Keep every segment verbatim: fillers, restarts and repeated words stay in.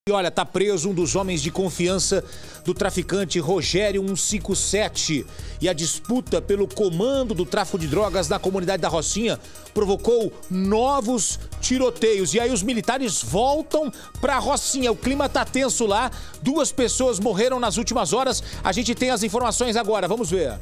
E olha, tá preso um dos homens de confiança do traficante Rogério cento e cinquenta e sete. E a disputa pelo comando do tráfico de drogas na comunidade da Rocinha provocou novos tiroteios. E aí os militares voltam pra Rocinha. O clima tá tenso lá. Duas pessoas morreram nas últimas horas. A gente tem as informações agora. Vamos ver.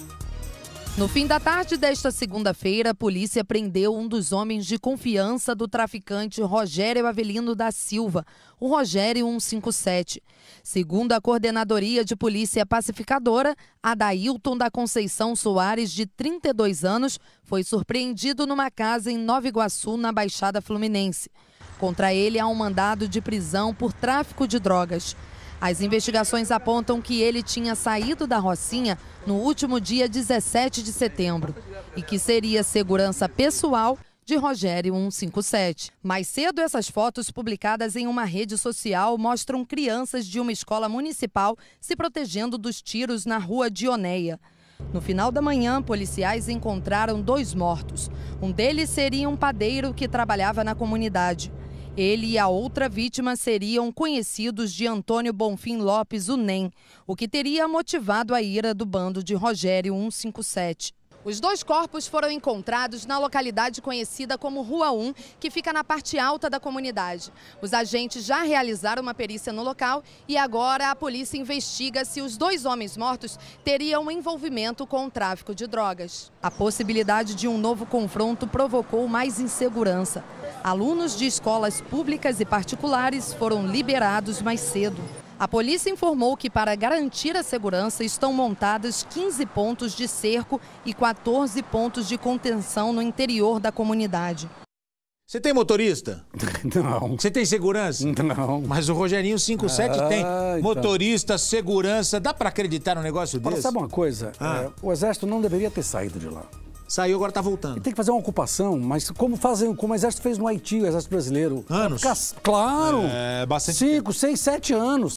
No fim da tarde desta segunda-feira, a polícia prendeu um dos homens de confiança do traficante Rogério Avelino da Silva, o Rogério cento e cinquenta e sete. Segundo a Coordenadoria de Polícia Pacificadora, Adailton da Conceição Soares, de trinta e dois anos, foi surpreendido numa casa em Nova Iguaçu, na Baixada Fluminense. Contra ele há um mandado de prisão por tráfico de drogas. As investigações apontam que ele tinha saído da Rocinha no último dia dezessete de setembro e que seria segurança pessoal de Rogério cento e cinquenta e sete. Mais cedo, essas fotos publicadas em uma rede social mostram crianças de uma escola municipal se protegendo dos tiros na rua Dioneia. No final da manhã, policiais encontraram dois mortos. Um deles seria um padeiro que trabalhava na comunidade. Ele e a outra vítima seriam conhecidos de Antônio Bonfim Lopes, o Nen, o que teria motivado a ira do bando de Rogério cento e cinquenta e sete. Os dois corpos foram encontrados na localidade conhecida como Rua um, que fica na parte alta da comunidade. Os agentes já realizaram uma perícia no local e agora a polícia investiga se os dois homens mortos teriam envolvimento com o tráfico de drogas. A possibilidade de um novo confronto provocou mais insegurança. Alunos de escolas públicas e particulares foram liberados mais cedo. A polícia informou que, para garantir a segurança, estão montados quinze pontos de cerco e quatorze pontos de contenção no interior da comunidade. Você tem motorista? Não. Você tem segurança? Não. Mas o Rogerinho cento e cinquenta e sete ah, tem. Então. Motorista, segurança. Dá pra acreditar num negócio Agora, desse? sabe uma coisa? Ah. É, o Exército não deveria ter saído de lá. Saiu, agora tá voltando. E tem que fazer uma ocupação, mas como fazem, como o Exército fez no Haiti, o Exército Brasileiro. Anos? Claro! É, bastante Cinco, seis, sete anos.